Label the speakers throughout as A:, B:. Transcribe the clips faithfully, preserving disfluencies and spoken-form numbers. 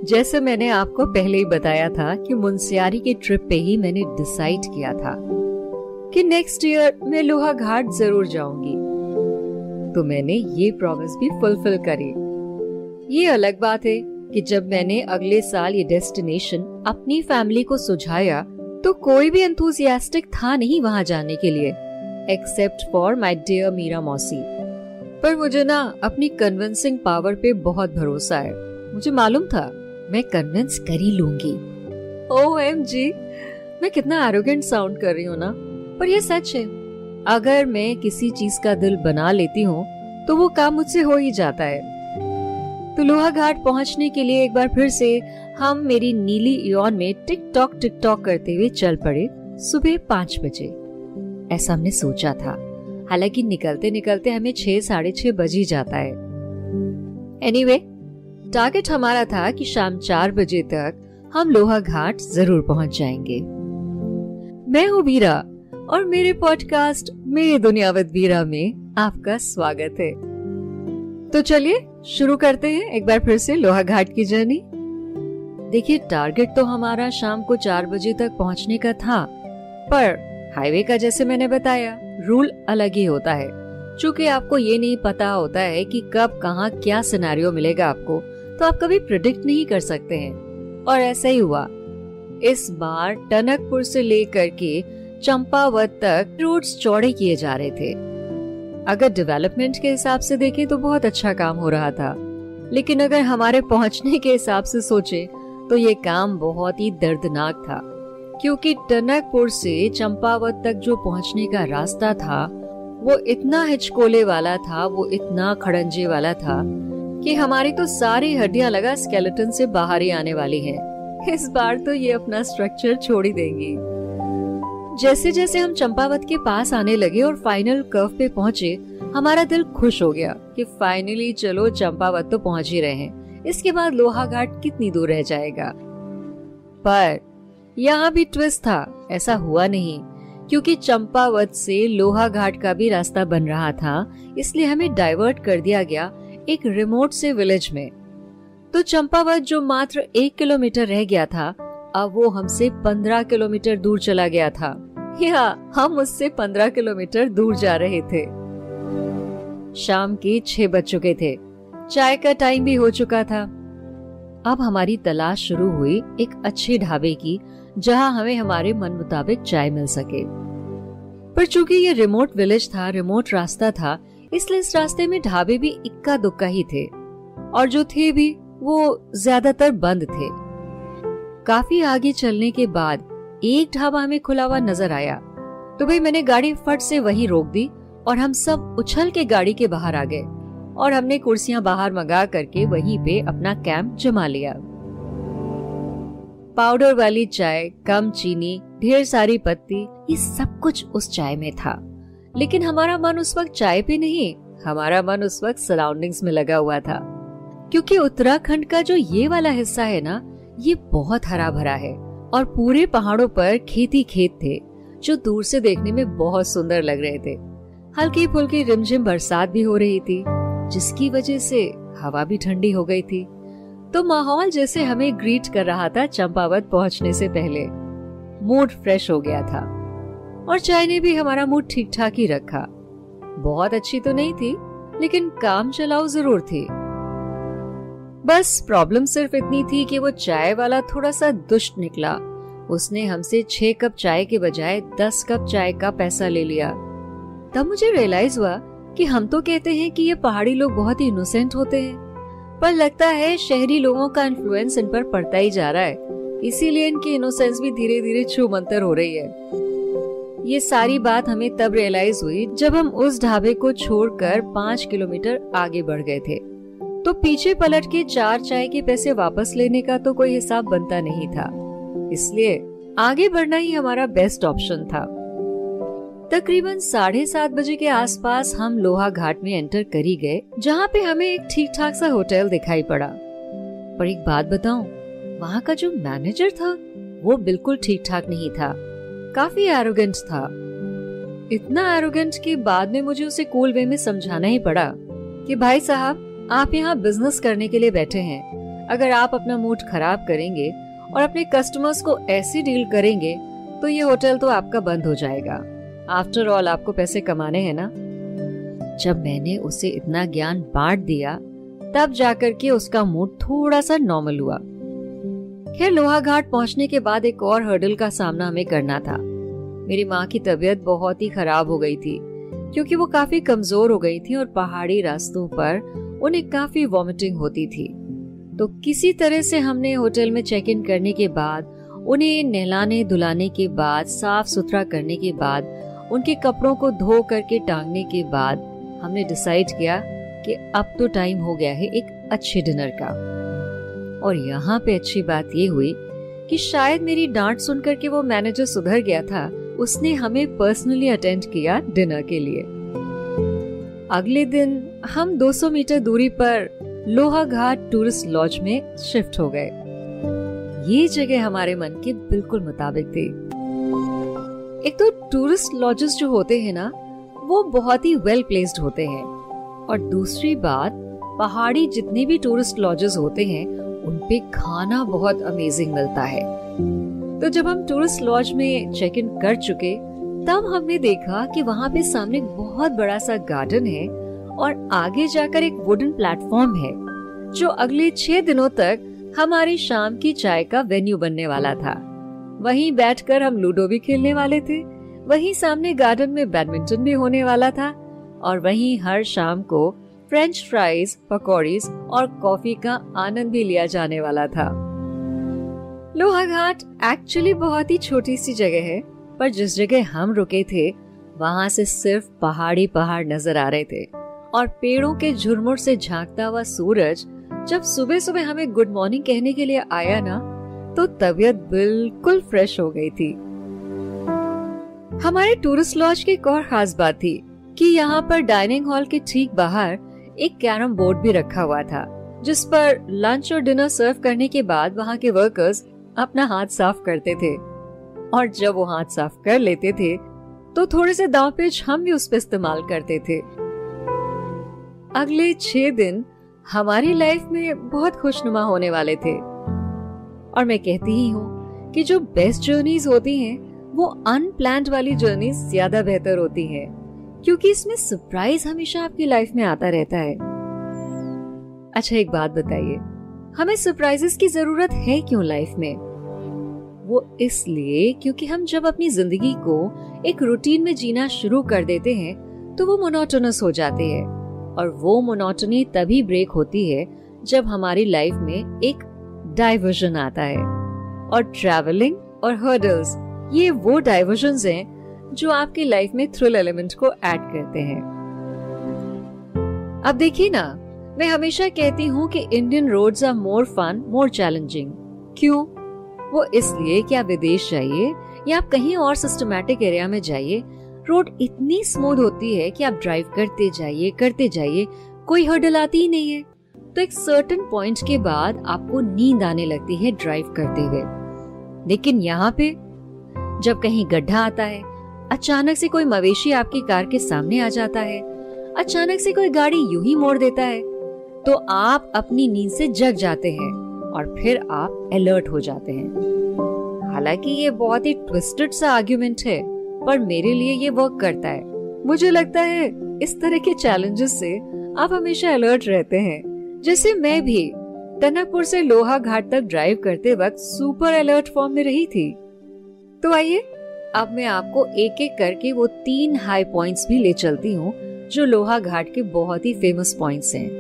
A: जैसे मैंने आपको पहले ही बताया था कि मुनस्यारी के ट्रिप पे ही मैंने डिसाइड किया था कि नेक्स्ट ईयर मैं लोहा घाट जरूर जाऊंगी। तो मैंने ये प्रॉमिस भी फुलफिल करी। ये अलग बात है कि जब मैंने अगले साल ये डेस्टिनेशन अपनी फैमिली को सुझाया तो कोई भी एंथुसियास्टिक था नहीं वहां जाने के लिए, except for my dear Meera मौसी। पर मुझे ना अपनी कन्विंसिंग पावर पे बहुत भरोसा है। मुझे मालूम था मैं कन्विंस कर ही लूंगी। ओएमजी, मैं कितना एरोगेंट साउंड कर रही हूँ ना, पर ये सच है। अगर मैं किसी चीज का दिल बना लेती हूँ तो वो काम मुझसे हो ही जाता है। तो लोहा घाट पहुंचने के लिए एक बार फिर से हम मेरी नीली इयॉन में टिक टॉक टिक टॉक करते हुए चल पड़े सुबह पाँच बजे। ऐसा हमने सोचा था, हालांकि निकलते निकलते हमें छह साढ़े छह बज ही जाता है। एनीवे, टारगेट हमारा था कि शाम चार बजे तक हम लोहा घाट जरूर पहुंच जाएंगे। मैं हूँ वीरा और मेरे पॉडकास्ट मेरी दुनिया विद वीरा में आपका स्वागत है। तो चलिए शुरू करते हैं एक बार फिर से लोहा घाट की जर्नी। देखिए, टारगेट तो हमारा शाम को चार बजे तक पहुंचने का था, पर हाईवे का जैसे मैंने बताया रूल अलग ही होता है। चूँकि आपको ये नहीं पता होता है कि कब कहाँ क्या सिनेरियो मिलेगा आपको, तो आप कभी प्रिडिक्ट नहीं कर सकते हैं। और ऐसा ही हुआ। इस बार टनकपुर से लेकर के चंपावत तक रोड्स चौड़े किए जा रहे थे। अगर डेवलपमेंट के हिसाब से देखें तो बहुत अच्छा काम हो रहा था, लेकिन अगर हमारे पहुंचने के हिसाब से सोचे तो ये काम बहुत ही दर्दनाक था। क्योंकि टनकपुर से चंपावत तक जो पहुंचने का रास्ता था वो इतना हिचकोले वाला था, वो इतना खड़ंजे वाला था कि हमारी तो सारी हड्डियां लगा स्केलेटन से बाहर ही आने वाली हैं। इस बार तो ये अपना स्ट्रक्चर छोड़ ही देंगी। जैसे जैसे हम चंपावत के पास आने लगे और फाइनल कर्व पे पहुंचे, हमारा दिल खुश हो गया कि फाइनली चलो चंपावत तो पहुंच ही रहे हैं। इसके बाद लोहा घाट कितनी दूर रह जाएगा। पर यहाँ भी ट्विस्ट था, ऐसा हुआ नहीं, क्योंकि चंपावत से लोहा घाट का भी रास्ता बन रहा था। इसलिए हमें डाइवर्ट कर दिया गया एक रिमोट से विलेज में। तो चंपावत जो मात्र एक किलोमीटर रह गया था, अब वो हमसे पंद्रह किलोमीटर दूर चला गया था, या हम उससे पंद्रह किलोमीटर दूर जा रहे थे। शाम के छह बज चुके थे, चाय का टाइम भी हो चुका था। अब हमारी तलाश शुरू हुई एक अच्छे ढाबे की, जहां हमें हमारे मन मुताबिक चाय मिल सके। पर चूंकि ये रिमोट विलेज था, रिमोट रास्ता था, इसलिए इस रास्ते में ढाबे भी इक्का दुक्का ही थे, और जो थे भी वो ज्यादातर बंद थे। काफी आगे चलने के बाद एक ढाबा हमें खुला हुआ नजर आया, तो भाई मैंने गाड़ी फट से वहीं रोक दी और हम सब उछल के गाड़ी के बाहर आ गए और हमने कुर्सियां बाहर मंगा करके वहीं पे अपना कैंप जमा लिया। पाउडर वाली चाय, कम चीनी, ढेर सारी पत्ती, ये सब कुछ उस चाय में था। लेकिन हमारा मन उस वक्त चाय पे नहीं, हमारा मन उस वक्त सराउंडिंग्स में लगा हुआ था। क्योंकि उत्तराखंड का जो ये वाला हिस्सा है ना, ये बहुत हरा भरा है और पूरे पहाड़ों पर खेती खेत थे, जो दूर से देखने में बहुत सुंदर लग रहे थे। हल्की फुल्की रिमझिम बरसात भी हो रही थी, जिसकी वजह से हवा भी ठंडी हो गई थी। तो माहौल जैसे हमें ग्रीट कर रहा था चंपावत पहुंचने से पहले। मूड फ्रेश हो गया था और चाय ने भी हमारा मूड ठीक ठाक ही रखा। बहुत अच्छी तो नहीं थी, लेकिन काम चलाऊ जरूर थी। बस प्रॉब्लम सिर्फ इतनी थी कि वो चाय वाला थोड़ा सा दुष्ट निकला। उसने हमसे छह कप चाय के बजाय दस कप चाय का पैसा ले लिया। तब मुझे रियलाइज हुआ कि हम तो कहते हैं कि ये पहाड़ी लोग बहुत ही इनोसेंट होते हैं, पर लगता है शहरी लोगों का इन्फ्लुएंस इन पर पड़ता ही जा रहा है, इसीलिए इनकी इनोसेंस भी धीरे धीरे छूमंतर हो रही है। ये सारी बात हमें तब रियलाइज हुई जब हम उस ढाबे को छोड़कर पाँच किलोमीटर आगे बढ़ गए थे। तो पीछे पलट के चार चाय के पैसे वापस लेने का तो कोई हिसाब बनता नहीं था, इसलिए आगे बढ़ना ही हमारा बेस्ट ऑप्शन था। तकरीबन साढ़े सात बजे के आसपास हम लोहा घाट में एंटर कर ही गए, जहाँ पे हमें एक ठीक ठाक सा होटल दिखाई पड़ा। पर एक बात बताऊं, वहाँ का जो मैनेजर था वो बिल्कुल ठीक ठाक नहीं था, काफी एरोगेंट था। इतना एरोगेंट कि बाद में मुझे उसे कूल वे में समझाना ही पड़ा कि भाई साहब, आप यहाँ बिजनेस करने के लिए बैठे हैं, अगर आप अपना मूड खराब करेंगे और अपने कस्टमर्स को ऐसी डील करेंगे तो ये होटल तो आपका बंद हो जाएगा। आफ्टर ऑल आपको पैसे कमाने हैं ना। जब मैंने उसे इतना ज्ञान बांट दिया तब जाकर के उसका मूड थोड़ा सा नॉर्मल हुआ। खैर लोहाघाट पहुंचने के बाद एक और हर्डल का सामना हमें करना था। मेरी माँ की तबीयत बहुत ही खराब हो गई थी क्योंकि वो काफी कमजोर हो गई थी और पहाड़ी रास्तों पर उन्हें काफी वॉमिटिंग होती थी। तो किसी तरह से हमने होटल में चेक इन करने के बाद, उन्हें नहलाने धुलाने के बाद, साफ सुथरा करने के बाद, उनके कपड़ों को धो करके टांगने के बाद हमने डिसाइड किया कि अब तो टाइम हो गया है एक अच्छे डिनर का। और यहाँ पे अच्छी बात ये हुई कि शायद मेरी डांट सुनकर के वो मैनेजर सुधर गया था। उसने हमें पर्सनली अटेंड किया डिनर के लिए। अगले दिन हम दो सौ मीटर दूरी पर लोहाघाट टूरिस्ट लॉज में शिफ्ट हो गए। ये जगह हमारे मन के बिल्कुल मुताबिक थी। एक तो टूरिस्ट लॉजेस जो होते हैं ना, वो बहुत ही वेल प्लेस्ड होते हैं, और दूसरी बात, पहाड़ी जितने भी टूरिस्ट लॉजेस होते हैं उनपे खाना बहुत अमेजिंग मिलता है। तो जब हम टूरिस्ट लॉज में चेक इन कर चुके तब हमने देखा कि वहाँ पे सामने एक बहुत बड़ा सा गार्डन है और आगे जाकर एक वुडन प्लेटफॉर्म है जो अगले छह दिनों तक हमारी शाम की चाय का वेन्यू बनने वाला था। वहीं बैठकर हम लूडो भी खेलने वाले थे, वहीं सामने गार्डन में बैडमिंटन भी होने वाला था, और वहीं हर शाम को फ्रेंच फ्राइज, पकौड़ीज और कॉफी का आनंद भी लिया जाने वाला था। लोहाघाट एक्चुअली बहुत ही छोटी सी जगह है, पर जिस जगह हम रुके थे वहाँ से सिर्फ पहाड़ी पहाड़ नजर आ रहे थे, और पेड़ों के झुरमुट से झांकता हुआ सूरज जब सुबह सुबह हमें गुड मॉर्निंग कहने के लिए आया ना, तो तबीयत बिल्कुल फ्रेश हो गई थी। हमारे टूरिस्ट लॉज की एक और खास बात थी कि यहाँ पर डाइनिंग हॉल के ठीक बाहर एक कैरम बोर्ड भी रखा हुआ था, जिस पर लंच और डिनर सर्व करने के बाद वहाँ के वर्कर्स अपना हाथ साफ करते थे, और जब वो हाथ साफ कर लेते थे तो थोड़े से दांव पेच हम भी उस पर इस्तेमाल करते थे। अगले छह दिन हमारी लाइफ में बहुत खुशनुमा होने वाले थे, और मैं कहती ही हूँ कि जो बेस्ट जर्नीज होती हैं वो अनप्लान्ड वाली जर्नीज ज्यादा बेहतर होती हैं, क्योंकि इसमें सरप्राइज हमेशा आपकी लाइफ में आता रहता है। अच्छा एक बात बताइए, हमें सरप्राइजेस की जरूरत है क्यों लाइफ में? वो इसलिए क्योंकि हम जब अपनी जिंदगी को एक रूटीन में जीना शुरू कर देते हैं तो वो मोनोटोनस हो जाते हैं, और वो मोनोटोनी तभी ब्रेक होती है जब हमारी लाइफ में एक डाइवर्जन आता है। और ट्रैवलिंग और हर्डल्स ये वो डाइवर्जन्स हैं जो आपकी लाइफ में थ्रिल एलिमेंट को ऐड करते हैं। अब देखिए ना, मैं हमेशा कहती हूँ कि Indian roads are more fun, more challenging. क्यों? वो इसलिए कि आप विदेश जाइए या आप कहीं और सिस्टमैटिक एरिया में जाइए, रोड इतनी स्मूथ होती है कि आप ड्राइव करते जाइए करते जाइए, कोई हर्डल आती ही नहीं है। तो एक सर्टेन पॉइंट के बाद आपको नींद आने लगती है ड्राइव करते हुए। लेकिन यहाँ पे जब कहीं गड्ढा आता है, अचानक से कोई मवेशी आपकी कार के सामने आ जाता है, अचानक से कोई गाड़ी यूं ही मोड़ देता है, तो आप अपनी नींद से जग जाते हैं और फिर आप अलर्ट हो जाते हैं। हालांकि ये बहुत ही ट्विस्टेड सा आर्ग्यूमेंट है, पर मेरे लिए ये वर्क करता है। मुझे लगता है इस तरह के चैलेंजेस से आप हमेशा अलर्ट रहते हैं। जैसे मैं भी टनकपुर से लोहाघाट तक ड्राइव करते वक्त सुपर अलर्ट फॉर्म में रही थी। तो आइए अब मैं आपको एक एक करके वो तीन हाई पॉइंट्स भी ले चलती हूँ जो लोहाघाट के बहुत ही फेमस पॉइंट्स हैं।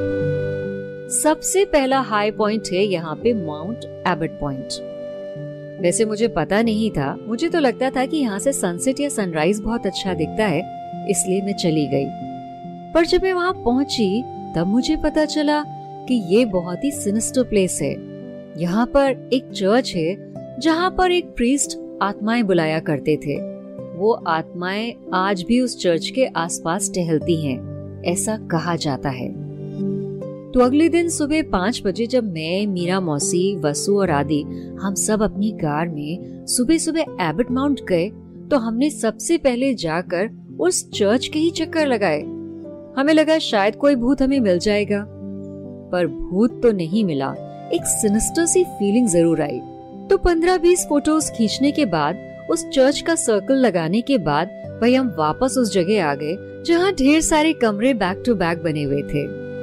A: सबसे पहला हाई पॉइंट है यहाँ पे माउंट एबट पॉइंट। वैसे मुझे पता नहीं था, मुझे तो लगता था कि यहाँ से सनसेट या सनराइज बहुत अच्छा दिखता है, इसलिए मैं चली गई। पर जब मैं वहाँ पहुंची तब मुझे पता चला कि ये बहुत ही सिनिस्टर प्लेस है। यहाँ पर एक चर्च है जहाँ पर एक प्रीस्ट आत्माएं बुलाया करते थे। वो आत्माएं आज भी उस चर्च के आसपास टहलती हैं, ऐसा कहा जाता है। तो अगले दिन सुबह पाँच बजे जब मैं, मीरा मौसी, वसु और आदि हम सब अपनी कार में सुबह सुबह एबट माउंट गए, तो हमने सबसे पहले जाकर उस चर्च के ही चक्कर लगाए। हमें लगा शायद कोई भूत हमें मिल जाएगा, पर भूत तो नहीं मिला, एक सिनिस्टर सी फीलिंग जरूर आई। तो पंद्रह बीस फोटोज खींचने के बाद, उस चर्च का सर्कल लगाने के बाद भाई हम वापस उस जगह आ गए जहाँ ढेर सारे कमरे बैक टू बैक बने हुए थे।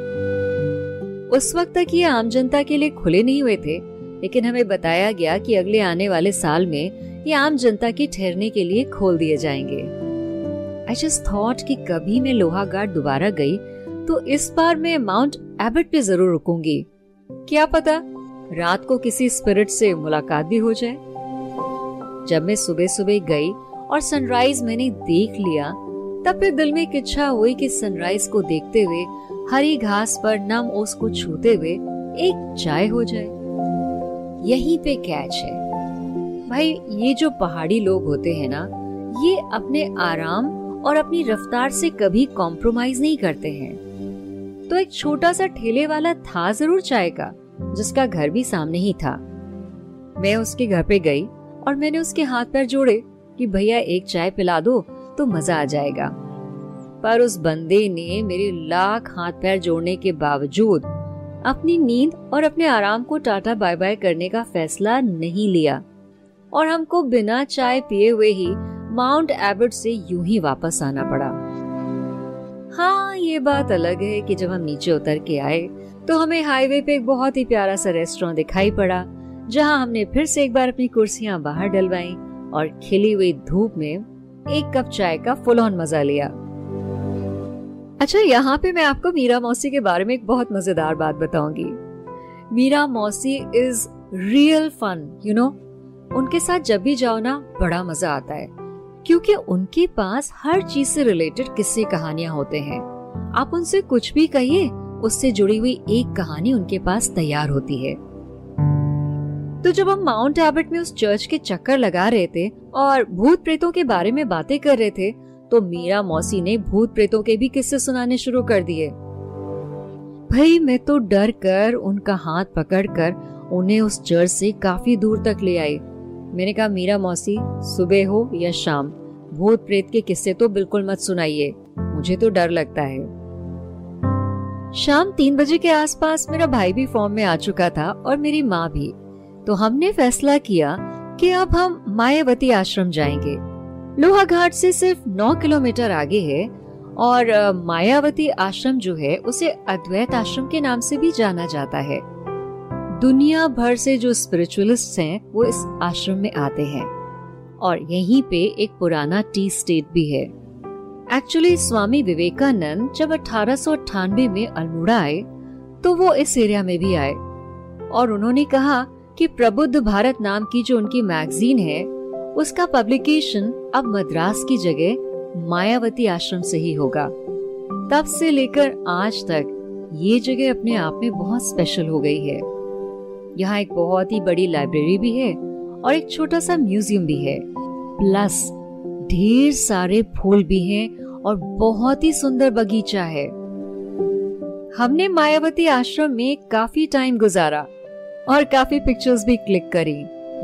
A: उस वक्त तक ये आम जनता के लिए खुले नहीं हुए थे, लेकिन हमें बताया गया कि अगले आने वाले साल में ये आम जनता के ठहरने के लिए खोल दिए जाएंगे। आई जस्ट थॉट कि कभी मैं लोहाघाट दोबारा गई तो इस बार मैं माउंट एबट पे जरूर रुकूंगी। क्या पता रात को किसी स्पिरिट से मुलाकात भी हो जाए। जब मैं सुबह सुबह गई और सनराइज मैंने देख लिया, तब फिर दिल में एक इच्छा हुई कि सनराइज को देखते हुए हरी घास पर नम ओस को छूते हुए एक चाय हो जाए। यहीं पे कैच है भाई, ये जो पहाड़ी लोग होते हैं ना, ये अपने आराम और अपनी रफ्तार से कभी कॉम्प्रोमाइज नहीं करते हैं। तो एक छोटा सा ठेले वाला था जरूर चाय का, जिसका घर भी सामने ही था। मैं उसके घर पे गई और मैंने उसके हाथ पैर जोड़े कि भैया एक चाय पिला दो तो मजा आ जाएगा। पर उस बंदे ने मेरे लाख हाथ पैर जोड़ने के बावजूद अपनी नींद और अपने आराम को टाटा बाय बाय करने का फैसला नहीं लिया और हमको बिना चाय पिए हुए ही माउंट एबट से यूं ही वापस आना पड़ा। हाँ, ये बात अलग है कि जब हम नीचे उतर के आए तो हमें हाईवे पे एक बहुत ही प्यारा सा रेस्टोरेंट दिखाई पड़ा, जहाँ हमने फिर से एक बार अपनी कुर्सियां बाहर डलवाई और खिली हुई धूप में एक कप चाय का फुल ऑन मजा लिया। अच्छा, यहाँ पे मैं आपको मीरा मौसी के बारे में एक बहुत मजेदार बात बताऊंगी। मीरा मौसी is real fun, you know. उनके साथ जब भी जाओ ना, बड़ा मजा आता है, क्योंकि उनके पास हर चीज से रिलेटेड किस्से कहानियां होते हैं। आप उनसे कुछ भी कहिए, उससे जुड़ी हुई एक कहानी उनके पास तैयार होती है। तो जब हम माउंट एबट में उस चर्च के चक्कर लगा रहे थे और भूत प्रेतों के बारे में बातें कर रहे थे, तो मीरा मौसी ने भूत प्रेतों के भी किस्से सुनाने शुरू कर दिए। भाई मैं तो डर कर उनका हाथ पकड़कर उन्हें उस चर्च से काफी दूर तक ले आई। मैंने कहा, मीरा मौसी, सुबह हो या शाम, भूत प्रेत के किस्से तो बिल्कुल मत सुनाइए, मुझे तो डर लगता है। शाम तीन बजे के आसपास मेरा भाई भी फॉर्म में आ चुका था और मेरी माँ भी। तो हमने फैसला किया कि अब हम मायावती आश्रम जाएंगे। लोहाघाट से सिर्फ नौ किलोमीटर आगे है और मायावती आश्रम जो है उसे अद्वैत आश्रम के नाम से भी जाना जाता है। दुनिया भर से जो स्पिरिचुअलिस्ट्स हैं वो इस आश्रम में आते हैं और यहीं पे एक पुराना टी स्टेट भी है। एक्चुअली स्वामी विवेकानंद जब अठारह सौ अट्ठानवे में अल्मोड़ा आए तो वो इस एरिया में भी आए और उन्होंने कहा कि प्रबुद्ध भारत नाम की जो उनकी मैगजीन है, उसका पब्लिकेशन अब मद्रास की जगह मायावती आश्रम से ही होगा। तब से लेकर आज तक ये जगह अपने आप में बहुत स्पेशल हो गई है। यहाँ एक बहुत ही बड़ी लाइब्रेरी भी है और एक छोटा सा म्यूजियम भी है, प्लस ढेर सारे फूल भी हैं और बहुत ही सुंदर बगीचा है। हमने मायावती आश्रम में काफी टाइम गुजारा और काफी पिक्चर्स भी क्लिक करी।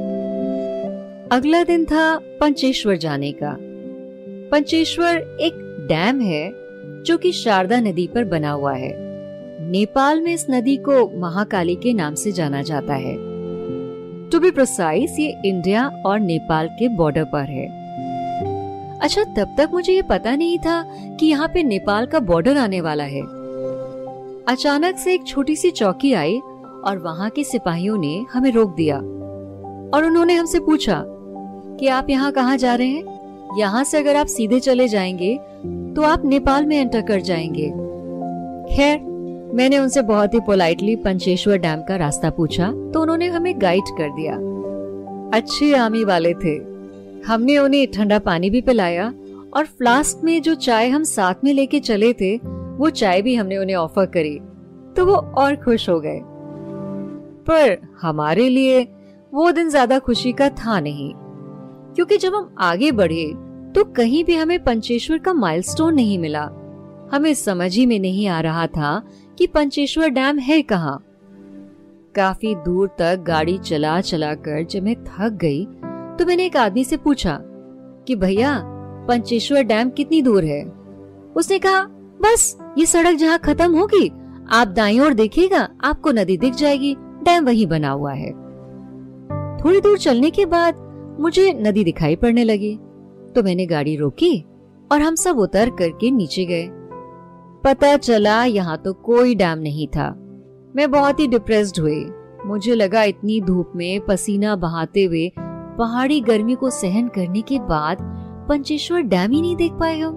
A: अगला दिन था पंचेश्वर जाने का। पंचेश्वर एक डैम है जो कि शारदा नदी पर बना हुआ है। नेपाल में इस नदी को महाकाली के नाम से जाना जाता है। टू बी प्रिसाइज, ये इंडिया और नेपाल के बॉर्डर पर है। अच्छा, तब तक मुझे ये पता नहीं था कि यहाँ पे नेपाल का बॉर्डर आने वाला है। अचानक से एक छोटी सी चौकी आई और वहाँ के सिपाहियों ने हमें रोक दिया और उन्होंने हमसे पूछा कि आप यहाँ कहाँ जा रहे हैं। यहाँ से अगर आप सीधे चले जाएंगे तो आप नेपाल में एंटर कर जाएंगे। खैर, मैंने उनसे बहुत ही पोलाइटली पंचेश्वर डैम का रास्ता पूछा तो उन्होंने हमें गाइड कर दिया। अच्छे आर्मी वाले थे। हमने उन्हें ठंडा पानी भी पिलाया और फ्लास्क में जो चाय हम साथ में लेके चले थे वो चाय भी हमने उन्हें ऑफर करी, तो वो और खुश हो गए। पर हमारे लिए वो दिन ज्यादा खुशी का था नहीं, क्योंकि जब हम आगे बढ़े तो कहीं भी हमें पंचेश्वर का माइलस्टोन नहीं मिला। हमें समझ ही में नहीं आ रहा था कि पंचेश्वर डैम है कहाँ। काफी दूर तक गाड़ी चला चला कर जब मैं थक गई तो मैंने एक आदमी से पूछा कि भैया, पंचेश्वर डैम कितनी दूर है। उसने कहा, बस ये सड़क जहाँ खत्म होगी आप दाईं ओर देखिएगा, आपको नदी दिख जाएगी, डैम वहीं बना हुआ है। थोड़ी दूर चलने के बाद मुझे नदी दिखाई पड़ने लगी, तो मैंने गाड़ी रोकी और हम सब उतर करके नीचे गए। पता चला यहाँ तो कोई डैम नहीं था। मैं बहुत ही डिप्रेस्ड हुई। मुझे लगा इतनी धूप में पसीना बहाते हुए पहाड़ी गर्मी को सहन करने के बाद पंचेश्वर डैम ही नहीं देख पाए हम।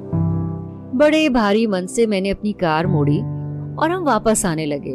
A: बड़े भारी मन से मैंने अपनी कार मोड़ी और हम वापस आने लगे।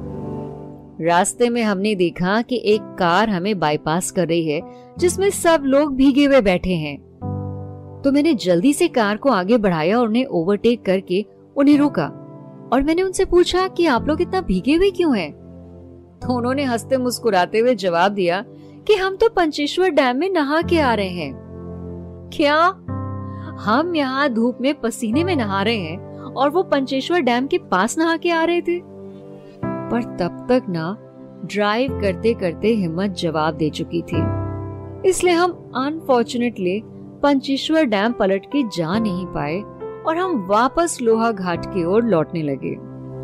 A: रास्ते में हमने देखा कि एक कार हमें बाईपास कर रही है, जिसमें सब लोग भीगे हुए बैठे हैं। तो मैंने जल्दी से कार को आगे बढ़ाया और उन्हें ओवरटेक करके उन्हें रोका और मैंने उनसे पूछा कि आप लोग इतना भीगे हुए क्यों हैं? तो उन्होंने हंसते मुस्कुराते हुए जवाब दिया कि हम तो पंचेश्वर डैम में नहा के आ रहे हैं। क्या? हम यहाँ धूप में पसीने में नहा रहे हैं और वो पंचेश्वर डैम के पास नहा के आ रहे थे? पर तब तक ना ड्राइव करते करते हिम्मत जवाब दे चुकी थी, इसलिए हम अनफॉर्चुनेटली पंचेश्वर डैम पलट के जा नहीं पाए और हम वापस लोहा घाट की ओर लौटने लगे।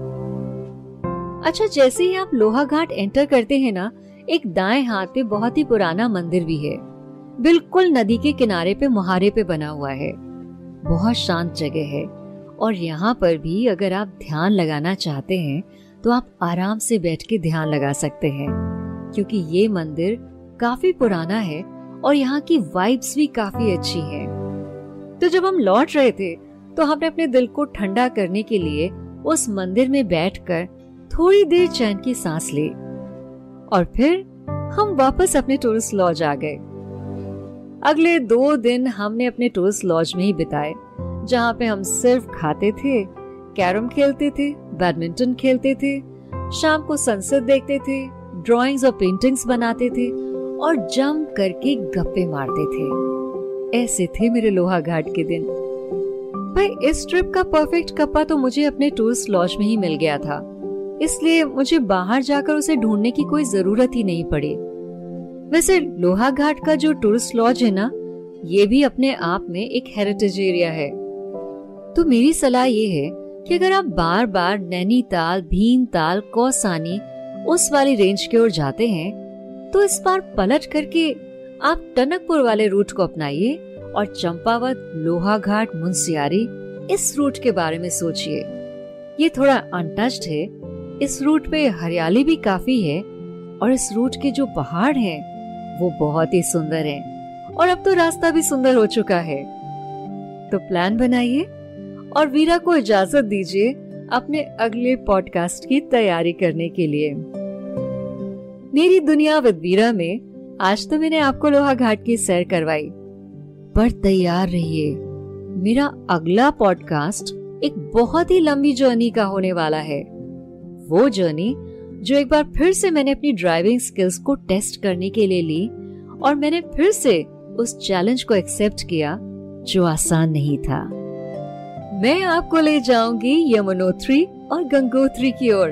A: अच्छा, जैसे ही आप लोहा घाट एंटर करते हैं ना, एक दाएं हाथ पे बहुत ही पुराना मंदिर भी है, बिल्कुल नदी के किनारे पे मुहारे पे बना हुआ है। बहुत शांत जगह है और यहाँ पर भी अगर आप ध्यान लगाना चाहते हैं तो आप आराम से बैठ के ध्यान लगा सकते हैं, क्योंकि ये मंदिर काफी पुराना है और यहाँ की वाइब्स भी काफी अच्छी हैं। तो जब हम लौट रहे थे तो हमने अपने दिल को ठंडा करने के लिए उस मंदिर में बैठकर थोड़ी देर चैन की सांस ली और फिर हम वापस अपने टूरिस्ट लॉज आ गए। अगले दो दिन हमने अपने टूरिस्ट लॉज में ही बिताए, जहाँ पे हम सिर्फ खाते थे, कैरम खेलते थे, बैडमिंटन खेलते थे, शाम को सनसेट देखते थे, ड्राइंग्स और पेंटिंग्स बनाते थे और जम करके गप्पे मारते थे। ऐसे थे मेरे लोहा घाट के दिन। भाई, इस ट्रिप का परफेक्ट कप्पा तो मुझे अपने टूरिस्ट लॉज में ही मिल गया था, इसलिए मुझे बाहर जाकर उसे ढूंढने की कोई जरूरत ही नहीं पड़ी। वैसे लोहा घाट का जो टूरिस्ट लॉज है ना, ये भी अपने आप में एक हेरिटेज एरिया है। तो मेरी सलाह ये है कि अगर आप बार बार नैनीताल, भीमताल, कौसानी उस वाली रेंज की ओर जाते हैं तो इस बार पलट करके आप टनकपुर वाले रूट को अपनाइए और चंपावत, लोहा घाट, मुंशियारी इस रूट के बारे में सोचिए। ये थोड़ा अनटच्ड है, इस रूट पे हरियाली भी काफी है और इस रूट के जो पहाड़ हैं वो बहुत ही सुंदर हैं और अब तो रास्ता भी सुंदर हो चुका है। तो प्लान बनाइए और वीरा को इजाजत दीजिए अपने अगले पॉडकास्ट की तैयारी करने के लिए। मेरी दुनिया विद वीरा में आज तो मैंने आपको लोहा घाट की सैर करवाई, पर तैयार रहिए, मेरा अगला पॉडकास्ट एक बहुत ही लंबी जर्नी का होने वाला है। वो जर्नी जो एक बार फिर से मैंने अपनी ड्राइविंग स्किल्स को टेस्ट करने के लिए ली और मैंने फिर से उस चैलेंज को एक्सेप्ट किया जो आसान नहीं था। मैं आपको ले जाऊंगी यमुनोत्री और गंगोत्री की ओर।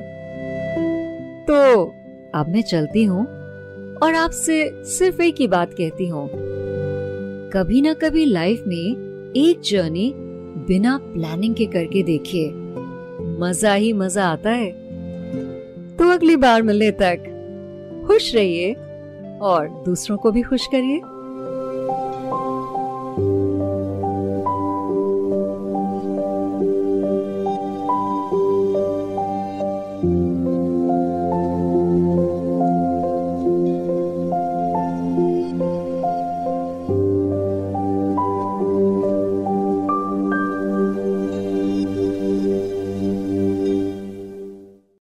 A: तो अब मैं चलती हूँ और आपसे सिर्फ एक ही बात कहती हूँ, कभी ना कभी लाइफ में एक जर्नी बिना प्लानिंग के करके देखिए, मजा ही मजा आता है। तो अगली बार मिलने तक खुश रहिए और दूसरों को भी खुश करिए।